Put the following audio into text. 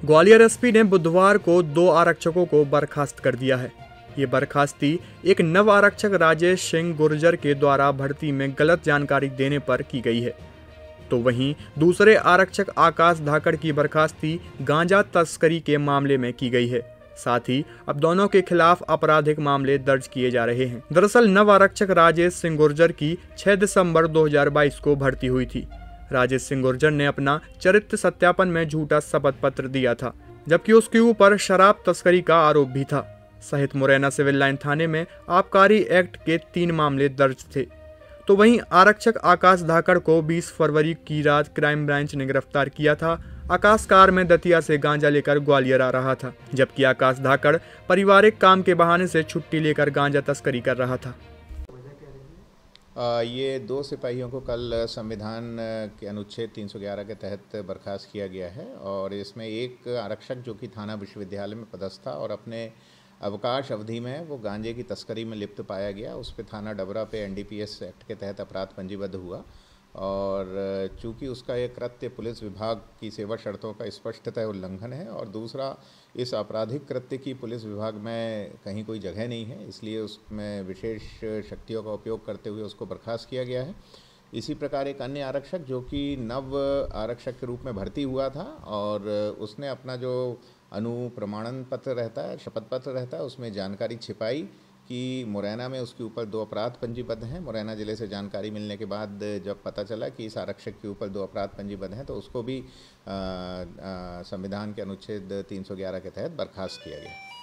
Gwalior SP ने बुधवार को 2 आरक्षकों को बर्खास्त कर दिया है। ये बर्खास्ती एक नव आरक्षक राजेश सिंह गुर्जर के द्वारा भर्ती में गलत जानकारी देने पर की गई है। तो वहीं दूसरे आरक्षक आकाश धाकड़ की बर्खास्ती गांजा तस्करी के मामले में की गई है। साथ ही अब दोनों के खिलाफ आपराधिक मामले दर्ज किए जा रहे हैं। दरअसल नव आरक्षक राजेश सिंह गुर्जर की 6 दिसंबर 2022 को भर्ती हुई थी। राजेश सिंह गुर्जर ने अपना चरित्र सत्यापन में झूठा शपथ पत्र दिया था, जबकि उसके ऊपर शराब तस्करी का आरोप भी था। सहित मुरैना सिविल लाइन थाने में आबकारी एक्ट के 3 मामले दर्ज थे। तो वहीं आरक्षक आकाश धाकड़ को 20 फरवरी की रात क्राइम ब्रांच ने गिरफ्तार किया था। आकाश कार में दतिया से गांजा लेकर ग्वालियर आ रहा था, जबकि आकाश धाकड़ पारिवारिक काम के बहाने से छुट्टी लेकर गांजा तस्करी कर रहा था। ये 2 सिपाहियों को कल संविधान के अनुच्छेद 311 के तहत बर्खास्त किया गया है और इसमें एक आरक्षक जो कि थाना विश्वविद्यालय में पदस्थ था और अपने अवकाश अवधि में वो गांजे की तस्करी में लिप्त पाया गया, उस पर थाना डबरा पे एनडीपीएस एक्ट के तहत अपराध पंजीबद्ध हुआ और चूँकि उसका एक कृत्य पुलिस विभाग की सेवा शर्तों का स्पष्टतः उल्लंघन है और दूसरा इस आपराधिक कृत्य की पुलिस विभाग में कहीं कोई जगह नहीं है, इसलिए उसमें विशेष शक्तियों का उपयोग करते हुए उसको बर्खास्त किया गया है। इसी प्रकार एक अन्य आरक्षक जो कि नव आरक्षक के रूप में भर्ती हुआ था और उसने अपना जो अनुप्रमाणन पत्र रहता है, शपथ पत्र रहता है, उसमें जानकारी छिपाई कि मुरैना में उसके ऊपर 2 अपराध पंजीबद्ध हैं। मुरैना ज़िले से जानकारी मिलने के बाद जब पता चला कि इस आरक्षक के ऊपर 2 अपराध पंजीबद्ध हैं तो उसको भी संविधान के अनुच्छेद 311 के तहत बर्खास्त किया गया।